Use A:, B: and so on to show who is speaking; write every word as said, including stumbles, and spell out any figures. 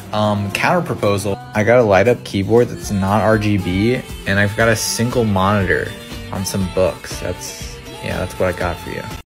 A: Um, counter proposal. I got a light up keyboard that's not R G B, and I've got a single monitor on some books. That's, yeah, that's what I got for you.